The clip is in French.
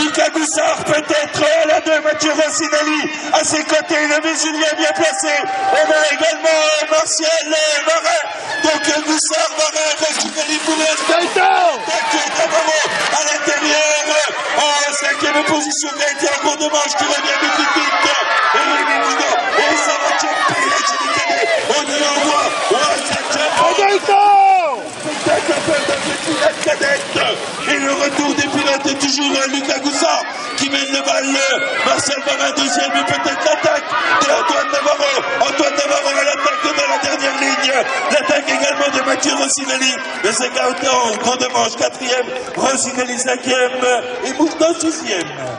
Lucas Goussard peut-être à la 2, Mathieu Rossinelli à ses côtés, le Julien bien placé. On a également Martial Marin. Donc Goussard, Marin, Rossinelli, Boulet, Navarro à l'intérieur. En 5e position, Gaëtan en cours de manche qui revient du critique. Et ça va jumper, on est en voie. Et le retour des pilotes est toujours Lucas Goussard qui mène le bal. Martial Marin deuxième et peut-être l'attaque de Antoine Navarro. Antoine Navarro à l'attaque dans la dernière ligne. L'attaque également de Mathieu Rossinelli. Le Gaëtan en grande manche 4e. Rossinelli 5e et Mouton 6e.